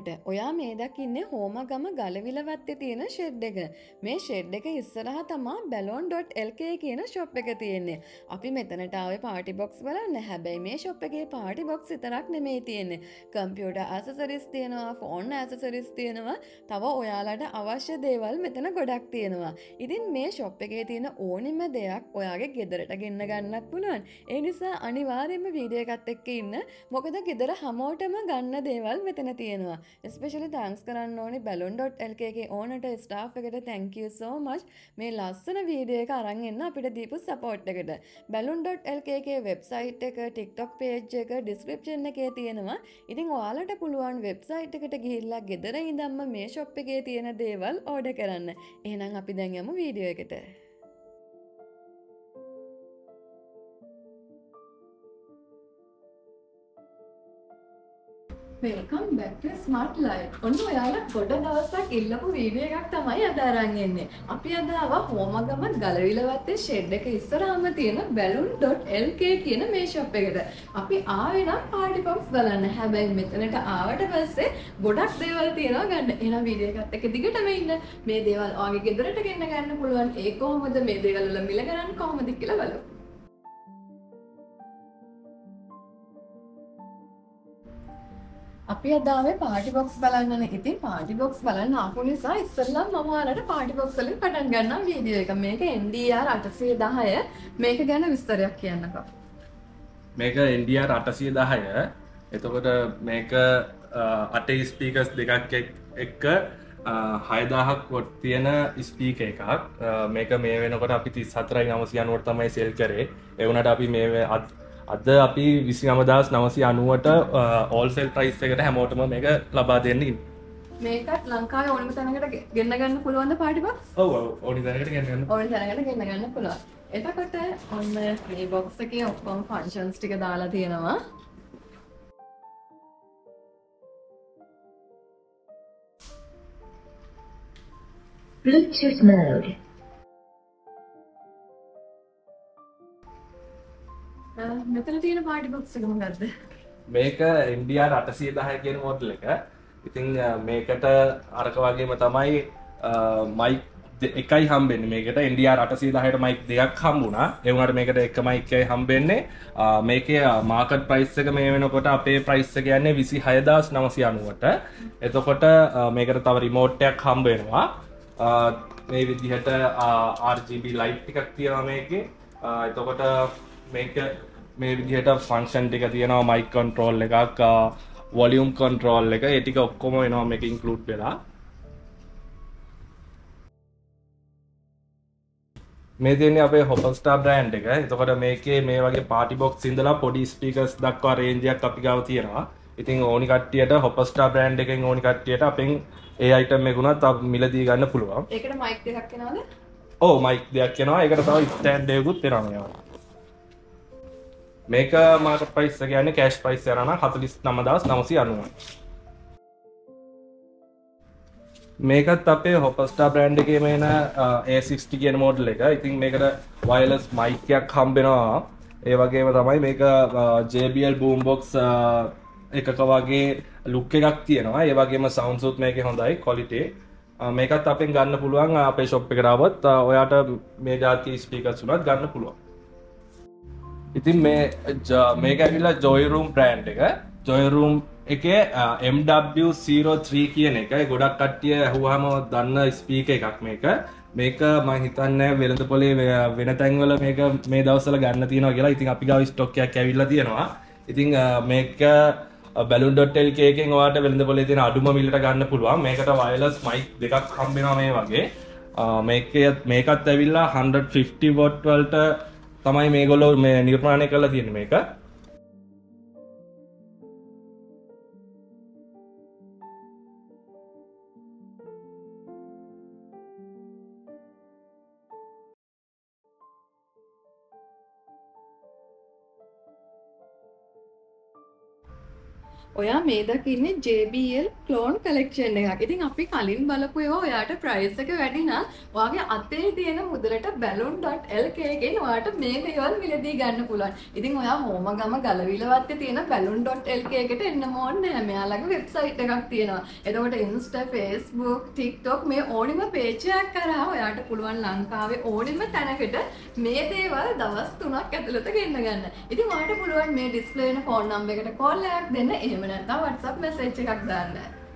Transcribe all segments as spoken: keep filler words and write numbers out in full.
වීඩියෝවට. ඔයා මේ දකින්නේ හෝමගම ගලවිලවත්තේ තියෙන ෂෙඩ් එක. මේ ෂෙඩ් එක ඉස්සරහා තමා balloon.lk කියන ෂොප් එක තියෙන්නේ. අපි මෙතනට ආවේ පාටි බොක්ස් බලන්න. හැබැයි මේ ෂොප් එකේ පාටි බොක්ස් විතරක් නෙමෙයි තියෙන්නේ. කම්පියුටර් ඇසසරිස් තියෙනවා, ෆෝන් ඇසසරිස් තියෙනවා. තව ඔයාලට අවශ්‍ය දේවල් මෙතන ගොඩක් තියෙනවා. ඉතින් මේ ෂොප් එකේ තියෙන ඕනිම දෙයක් ඔයාගේ ගෙදරට ගෙන්න ගන්නත් පුළුවන්. ඒ නිසා අනිවාර්යයෙන්ම වීඩියෝ එකත් එක්ක ඉන්න. මොකද ගෙදර හැමෝටම ගන්න දේවල් මෙතන තියෙනවා. ස්පෙෂලි තෑන්ක්ස් කරන්න ඕනේ balloon.lk එකේ ඕනට ස්ටාෆ් එකට thank you so much මේ ලස්සන වීඩියෝ එක අරන් එන්න අපිට දීපු සපෝට් එකට. balloon.lk එකේ වෙබ්සයිට් එක, TikTok page එක description එකේ තියෙනවා. ඉතින් ඔයාලට පුළුවන් වෙබ්සයිට් එකට ගිහිල්ලා ගෙදර ඉඳන්ම මේ shop එකේ තියෙන දේවල් order කරන්න. එහෙනම් අපි දැන් යමු වීඩියෝ එකට. Welcome back to smart life. ඔන්න ඔයාලා ගොඩ දවසක් ඉල්ලපු වීඩියෝ එකක් තමයි අද අරන් එන්නේ. අපි අද ආවා හෝමගම ගලවිලවත්තේ ෂෙඩ් එක ඉස්සරහාම තියෙන balloon.lk කියන මේ ෂොප් එකට. අපි ආවේ නම් පාටි බොක්ස් බලන්න. හැබැයි මෙතනට ආවට පස්සේ ගොඩක් දේවල් තියෙනවා ගන්න. එහෙනම් වීඩියෝ එකත් එක්ක දිගටම ඉන්න. මේ දේවල් ඔයාගේ ගෙදරට ගෙන්න ගන්න පුළුවන්. ඒ කොහොමද මේ දේවල් වල මිල ගන්න කොහොමද කියලා බලමු. අපි අදාවේ පාටි බොක්ස් බලන්නනේ. ඉතින් පාටි බොක්ස් බලන්න ආපු නිසා ඉස්සෙල්ලාම මම ඔයාලට පාටි බොක්ස් වලින් පටන් ගන්නම් වීඩියෝ එක. මේක N D R අටසිය දහය. මේක ගැන විස්තරයක් කියන්නකෝ. මේක N D R අටසිය දහය. එතකොට මේක අටේ ස්පීකර්ස් දෙකක් එක්ක හය දහසක් වොට් තියෙන ස්පීකර් එකක්. මේක මේ වෙනකොට අපි තිස් හතරයි නවසිය අනූවට තමයි සෙල් කරේ. ඒ වුණාට අපි මේ අද අපි විසිනම දහස් නවසිය අනූවට ඕල් සෙල් ප්‍රයිස් එකට හැමෝටම මේක ලබා දෙන්න ඉන්නේ. මේකත් ලංකාවේ ඕනම තැනකට ගෙන්න ගන්න පුළුවන්ද පාටි බොක්ස්? ඔව් ඔව් ඕනි තැනකට ගෙන්න ගන්න. ඕනි තැනකට ගෙන්න ගන්න පුළුවන්. එතකොට ඔන්න මේ බොක්ස් එකේ ඔක්කොම ෆන්ක්ෂන්ස් ටික දාලා තියෙනවා. Bluetooth mode. මෙතන තියෙන පාටි බොක්ස් එක මොකද්ද? මේක N D R අටසිය දහය කියන මොඩල් එක. ඉතින් මේකට අරක වගේම තමයි මයික් එකයි හම්බෙන්නේ. මේකට N D R අටසිය දහයට මයික් දෙකක් හම්බුණා. ඒ වුණාට මේකට එක මයික් එකයි හම්බෙන්නේ. මේකේ මාකට් ප්‍රයිස් එක මේ වෙනකොට අපේ ප්‍රයිස් එක යන්නේ විසිහය දහස් නවසිය අනූවට. එතකොට මේකට තව රිමෝට් එකක් හම්බ වෙනවා. මේ විදිහට R G B ලයිට් ටිකක් තියෙනවා මේකේ. එතකොට මේක මේ විදිහට ෆන්ක්ෂන් ටික තියෙනවා. මයික් කන්ට්‍රෝල් එකක්, වොලියුම් කන්ට්‍රෝල් එක, ඒ ටික ඔක්කොම වෙනවා මේක ඉන්ක්ලූඩ් වෙලා. මේ තියෙන්නේ අපේ හොපස්ටාර් බ්‍රෑන්ඩ් එක. එතකොට මේකේ මේ වගේ පාටි බොක්ස් ඉඳලා පොඩි ස්පීකර්ස් දක්වා රේන්ජ් එකක් අපි ගාව තියෙනවා. ඉතින් ඕනි කට්ටියට හොපස්ටාර් බ්‍රෑන්ඩ් එකෙන් ඕනි කට්ටියට අපෙන් ඒ අයිටම් එක උනත් මිලදී ගන්න පුළුවන්. ඒකට මයික් දෙකක් එනවද? ඔව් මයික් දෙකක් එනවා. ඒකට තව ස්ටෑන්ඩ් එකකුත් එනවා මේවා. මේක මාකට් ප්‍රයිස් එක කියන්නේ කෑෂ් ප්‍රයිස් එක යනවා හතළිස් නවය දහස් නවසිය අනූ. මේකත් අපේ හොපස්ටාර් බ්‍රෑන්ඩ් එකේ මේන A සික්ස්ටි කියන මොඩල් එක. ඉතින් මේකට වයර්ලස් මයික් එකක් හම්බ වෙනවා. ඒ වගේම තමයි මේක J B L boombox එකක වගේ ලුක් එකක් තියෙනවා. ඒ වගේම සවුන්ඩ්ස් උත් මේකේ හොඳයි ක්වොලිටි. මේකත් අපෙන් ගන්න පුළුවන් අපේ ෂොප් එකට ආවොත් ඔයාට මේ જાති ස්පීකර්ස් උනත් ගන්න පුළුවන්. ඉතින් මේ මේක ඇවිල්ලා Joy Room බ්‍රෑන්ඩ් එක. Joy Room එකේ M W zero three කියන එක ගොඩක් කට්ටිය අහුවාම දන්න ස්පීකර් එකක් මේක. මේක මම හිතන්නේ වෙළඳපොලේ වෙන තැන්වල මේක මේ දවස්වල ගන්න තියෙනවා කියලා. ඉතින් අපි ගාව ස්ටොක් එකක් ඇවිල්ලා තියෙනවා. ඉතින් මේක balloon.lk එකෙන් ඔයාලට වෙළඳපොලේ තියෙන අඩුම මිලට ගන්න පුළුවන්. මේකට වයර්ලස් මයික් දෙකක් හම්බ වෙනවා මේ වගේ. මේකේ මේකත් ඇවිල්ලා one fifty watt වලට තමයි මේගොල්ලෝ මේ නිර්මාණය කරලා තියෙන්නේ මේක. ඔයා මේ දකින්නේ J B L clone collection එකක්. ඉතින් අපි කලින් බලපු ඒවා ඔයාට price එක වැඩි නම් ඔයාගේ අතේ තියෙන මුදලට balloon dot L K එකෙන් ඔයාට මේ දේවල් මිලදී ගන්න පුළුවන්. ඉතින් ඔයා හෝමගම ගලවිලවත්තේ තියෙන balloon dot L K එකට එන්නම ඕනේ නැහැ. මෙයාලගේ website එකක් තියෙනවා. එතකොට Insta, Facebook, TikTok මේ ඕනිම page එකක් කරා ඔයාට පුළුවන් ලංකාවේ ඕනිම තැනකට මේ දේවල් දවස් තුනක් ඇතුළත ගෙන්න ගන්න. ඉතින් ඔයාට පුළුවන් මේ display වෙන phone number එකට call එකක් දෙන්න. එහෙම නැත්නම් WhatsApp message එකක් දාන්න.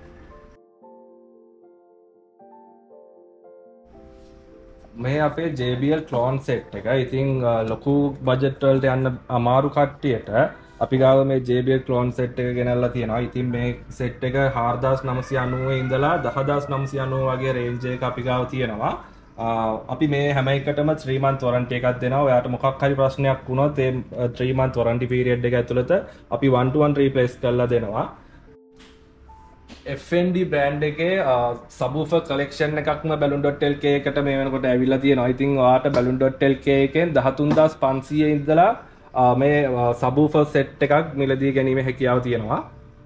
මේ අපේ J B L clone set එක. ඉතින් ලොකු බජට් වලට යන්න අමාරු කට්ටියට අපි ගාව මේ J B L clone set එක ගෙනල්ලා තියෙනවා. ඉතින් මේ set එක four thousand nine hundred ninety ඉඳලා ten thousand nine hundred ninety වගේ range එක අපි ගාව තියෙනවා. අපි මේ හැම එකටම three month warranty එකක් දෙනවා. ඔයාට මොකක් හරි ප්‍රශ්නයක් වුණොත් ඒ three month warranty period එක ඇතුළත අපි one to one replace කරලා දෙනවා. F N D brand එකේ subwoofer collection එකක්ම balloon dot L K එකට මේ වෙනකොට ඇවිල්ලා තියෙනවා. ඉතින් ඔයාට balloon dot L K එකෙන් thirteen thousand five hundred ඉඳලා මේ subwoofer set එකක් මිලදී ගැනීමේ හැකියාව තියෙනවා.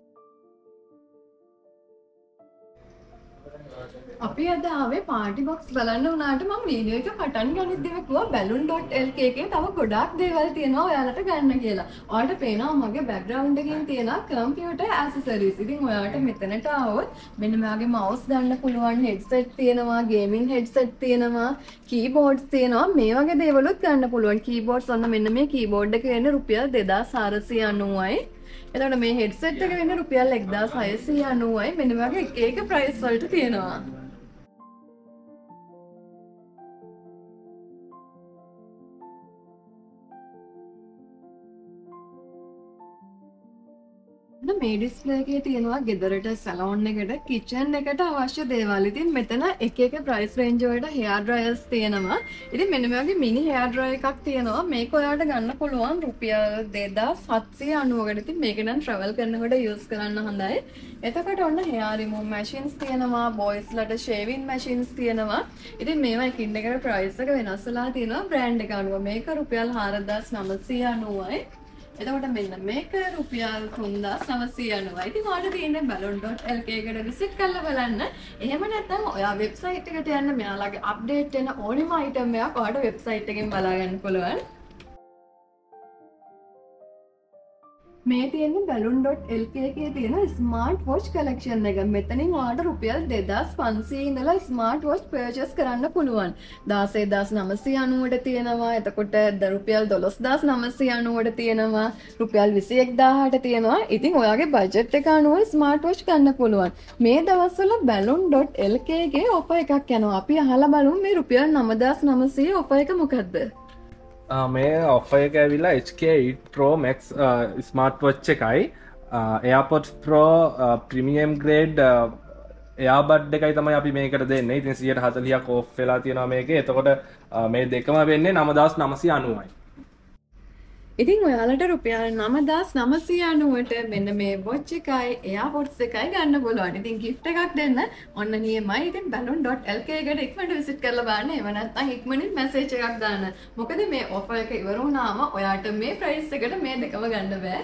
අපි අද ආවේ party box බලන්න උනාට මම වීඩියෝ එක පටන් ගනිද්දිම කිව්වා balloon dot L K එකේ තව ගොඩාක් දේවල් තියෙනවා ඔයාලට ගන්න කියලා. ඔයාලට පේනවා මගේ background එකකින් තියෙන computer accessories. ඉතින් ඔයාලට මෙතනට ආවොත් මෙන්න මෙයාගේ mouse ගන්න පුළුවන්, headset තියෙනවා, gaming headset තියෙනවා, keyboards තියෙනවා. මේ වගේ දේවලුත් ගන්න පුළුවන්. keyboards ඔන්න මෙන්න මේ keyboard එක වෙන්නේ රුපියල් දෙදාස් හාරසිය අනූවයි. එතකොට මේ headset එක වෙන්නේ රුපියල් එක්දාස් හයසිය අනූවයි. මෙන්න මේ වගේ එක එක price වලට තියෙනවා. මේ ඩිස්ප්ලේ එකේ තියෙනවා ගෙදරට සැලොන් එකට කිචන් එකට අවශ්‍ය දේවල්. ඉතින් මෙතන එක එක ප්‍රයිස් රේන්ජ් වලට heair dryers තියෙනවා. ඉතින් මෙන්න මේ වගේ mini hair dryer එකක් තියෙනවා. මේක ඔයාලට ගන්න පුළුවන් රුපියල් දෙදාස් හත්සිය අනූවකට. ඉතින් මේක නම් travel කරනකොට use කරන්න හොඳයි. එතකොට ඔන්න hair remove machines තියෙනවා, boys ලට shaving machines තියෙනවා. ඉතින් මේවා එකින් එකට price එක වෙනස් වෙලා තියෙනවා brand එක අනුව. මේක රුපියල් හාරදාස් නවසිය අනූවයි. එතකොට මෙන්න මේක රුපියල් තුන්දාස් නවසිය අනූවයි. ඉතින් ඔයාලට තියෙන්නේ balloon dot L K එකට visit කරලා බලන්න. එහෙම නැත්නම් ඔයා website එකට යන්න මෙයාලගේ update වෙන ඕනිම item එකක් ඔයාලට website එකෙන් බලා ගන්න පුළුවන්. මේ තියෙන්නේ balloon dot L K එකේ තියෙන smart watch collection එක. මෙතනින් ඔයාලට රුපියල් දෙදාස් පන්සිය ඉඳලා smart watch purchase කරන්න පුළුවන්. දාසයදාස් නවසිය අනූවට තියෙනවා. එතකොට රුපියල් දොළොස්දාස් නවසිය අනූවට තියෙනවා. රුපියල් විසි එක්දාහට තියෙනවා. ඉතින් ඔයාගේ බජට් එක අනුව smart watch ගන්න පුළුවන්. මේ දවස්වල balloon dot L K එකේ offer එකක් යනවා. අපි අහලා බලමු මේ රුපියල් නවදාස් නවසිය offer එක මොකද්ද? මේ offer එක ඇවිල්ලා H K eight Pro Max smart watch එකයි AirPods Pro premium grade earbud එකයි තමයි අපි මේකට දෙන්නේ. ඉතින් සියයට හතලිහක් ඕෆ් වෙලා තියෙනවා මේකේ. එතකොට මේ දෙකම වෙන්නේ නවදාස් නවසිය අනූවයි. ඉතින් ඔයාලට රුපියල් නවදාස් නවසිය අනූවට මෙන්න මේ watch එකයි AirPods එකයි ගන්න පුළුවන්. ඉතින් gift එකක් දෙන්න ඔන්න නියමයි. ඉතින් balloon dot L K එකට ඉක්මනට visit කරලා බලන්න. එහෙම නැත්නම් ඉක්මනින් message එකක් දාන්න. මොකද මේ offer එක ඉවර වුණාම ඔයාට මේ price එකට මේ දෙකම ගන්න බෑ.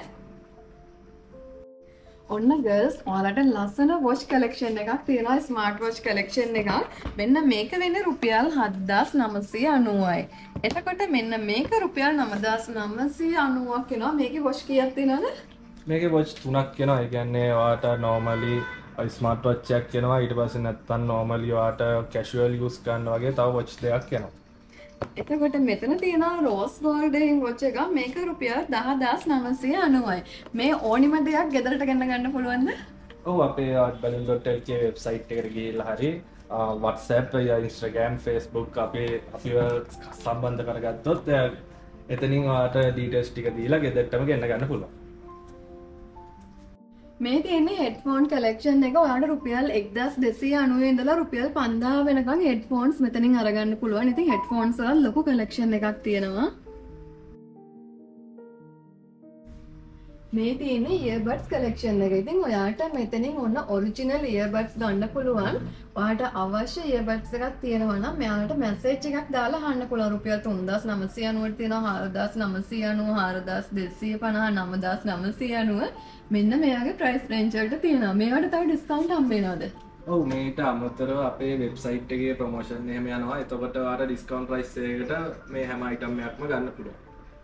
ඔන්න girls ඔයාලට ලස්සන watch collection එකක් තියෙනවා, smart watch collection එකක්. මෙන්න මේක වෙන්නේ රුපියල් හත්දාස් නවසිය අනූවයි. එතකොට මෙන්න මේක රුපියල් නවදාස් නවසිය අනූවක් වෙනවා. මේකේ watch කීයක් තියෙනවද? මේකේ watch තුනක් වෙනවා. ඒ කියන්නේ ඔයාට normally ස්මාර්ට් වොච් එකක් වෙනවා. ඊට පස්සේ නැත්තම් normally ඔයාට casual use ගන්න වගේ තව watch දෙකක් වෙනවා. එතකොට මෙතන තියෙනවා රෝස් ගෝල්ඩන් watch එක. මේක රුපියල් දහදාස් නවසිය අනූවයි. මේ ඕනිම දෙයක් ගෙදරට ගෙන්න ගන්න පුළුවන්ද? ඔව් අපේ balloon dot L K website එකට ගිහිල්ලා හරි WhatsApp, Instagram, Facebook අපේ අපිව සම්බන්ධ කරගත්තොත් එතනින් ඔයාට details ටික දීලා ගෙදරටම ගෙන්න ගන්න පුළුවන්. මේ තියෙන්නේ headphone collection එක. ඔයාලට රුපියල් එක්දාස් දෙසිය අනූව ඉඳලා රුපියල් පන්දාහ වෙනකන් headphones මෙතනින් අරගන්න පුළුවන්. ඉතින් headphones වල ලොකු collection එකක් තියෙනවා. මේ තියෙන earbuds collection එක. ඉතින් ඔයාට මෙතනින් ඔන්න original earbuds ගන්න පුළුවන්. ඔයාට අවශ්‍ය earbuds එකක් තියෙනවා නම් මෙයාලට message එකක් දාලා අහන්න පුළුවන්. රුපියල් තුන්දාස් නවසිය අනූවට තියෙනවා හාරදාස් නවසිය අනූ හාරදාස් දෙසිය පනහ නවදාස් නවසිය අනූ මෙන්න මෙයාගේ price range වලට තියෙනවා. මේවට තව discount හම්බ වෙනවද? ඔව් මේට අමතරව අපේ වෙබ්සයිට් එකේ ප්‍රොමෝෂන් එහෙම යනවා. එතකොට ඔයාලට ඩිස්කවුන්ට් ප්‍රයිස් එකකට මේ හැම අයිටම් එකක්ම ගන්න පුළුවන්.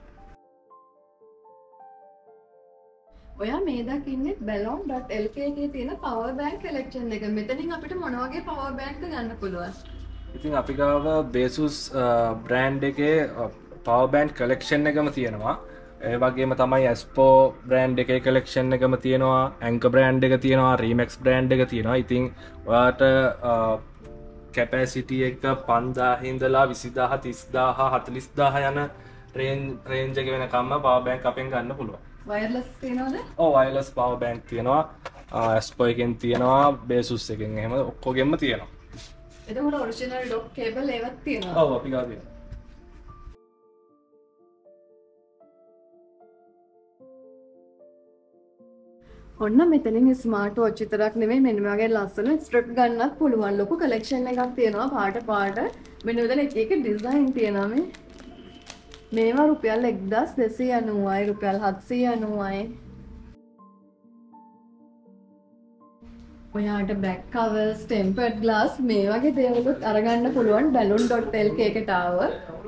ඔයා මේ දකින්නේ balloon dot l k එකේ තියෙන power bank collection එක. මෙතනින් අපිට මොන වගේ power bank ද ගන්න පුළුවන්? ඉතින් අපි ගාව Asus brand එකේ power bank collection එකම තියෙනවා. ඒ වගේම තමයි Aspo brand එකේ collection එකම තියෙනවා. Anker brand එක තියෙනවා. Remax brand එක තියෙනවා. ඉතින් ඔයාට capacity එක පන්දාහ ඉඳලා විසිදාහ තිස්දාහ හතලිස්දාහ යන range range එක වෙනකම්ම power bank අපෙන් ගන්න පුළුවන්. wireless තියෙනවද? ඔව් wireless power bank තියෙනවා. Aspo එකෙන් තියෙනවා, Asus එකෙන් එහෙම ඔක්කොගෙම තියෙනවා. එතකොට original dock cable ඒවත් තියෙනවා. ඔව් අපි ගාව තියෙනවා. ඔන්න මෙතනින් ස්මාර්ට් වොච් විතරක් නෙමෙයි මෙන්න මේ වගේ ලස්සන ස්ට්‍රිප් ගන්නත් පුළුවන්. ලොකු කලෙක්ෂන් එකක් තියෙනවා පාට පාට. මෙන්න මෙතන එක එක ඩිසයින් තියෙනවා මේ. මේවා රුපියල් එක්දාස් දෙසිය අනූවයි රුපියල් හත්සිය අනූවයි. ඔයාට back covers, tempered glass මේ වගේ දේවලුත් අරගන්න පුළුවන් balloon dot l k එකට ආව.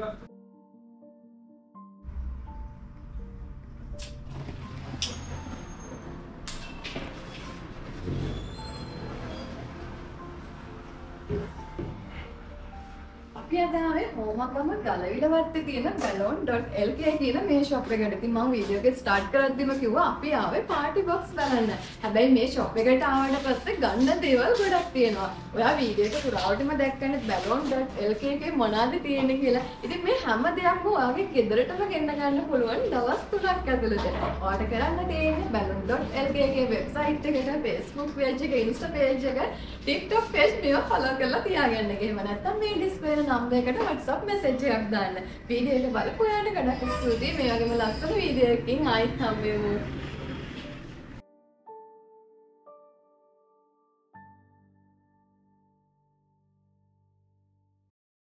අපි අද ආවේ හෝමගම ගලවිලවත්තේ තියෙන balloon dot l k කියන මේ shop එකට. ඉතින් මම වීඩියෝ එක start කරද්දිම කිව්වා අපි ආවේ party box බලන්න. හැබැයි මේ shop එකට ආවට පස්සේ ගන්න දේවල් ගොඩක් තියෙනවා. ඔයා වීඩියෝ එක පුරාවටම දැක්කනේ balloon dot l k එකේ මොනවද තියෙන්නේ කියලා. ඉතින් මේ හැම දෙයක්ම ඔයාගේ ගෙදරටම ගෙන්න ගන්න පුළුවන් දවස් තුනක් ඇතුළත. ඔයාට කරන්න තියෙන්නේ balloon dot l k එකේ website එකට, Facebook page එක, Insta page එක, TikTok page මේවා follow කරලා තියාගන්න. එහෙම නැත්නම් මේ display එක නම් එකට WhatsApp message එකක් දාන්න. වීඩියෝ එක බලපු ඔයාලට ගොඩක් ස්තුතියි. මේ වගේම ලස්සන වීඩියෝ එකකින් ආයෙත් හම්බ වෙමු.